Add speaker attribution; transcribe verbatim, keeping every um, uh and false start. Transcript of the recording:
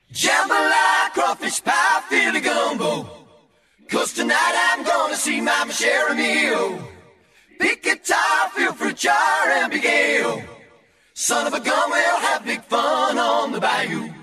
Speaker 1: Jambalaya, crawfish pie, Philly gumbo. Cause tonight I'm gonna see Mama share a meal. Pick guitar, feel fruit jar, and big ale. Son of a gun, we'll have big fun on the bayou.